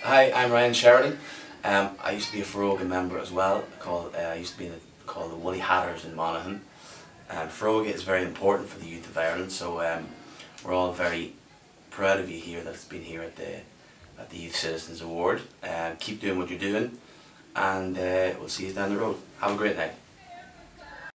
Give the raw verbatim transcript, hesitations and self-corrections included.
Hi, I'm Ryan Sheridan. Um, I used to be a Foróige member as well. Called, uh, I used to be in the, called the Woolly Hatters in Monaghan. Um, Foróige is very important for the youth of Ireland, so um, we're all very proud of you here that's been here at the at the Youth Citizens Award. Um, keep doing what you're doing, and uh, we'll see you down the road. Have a great night.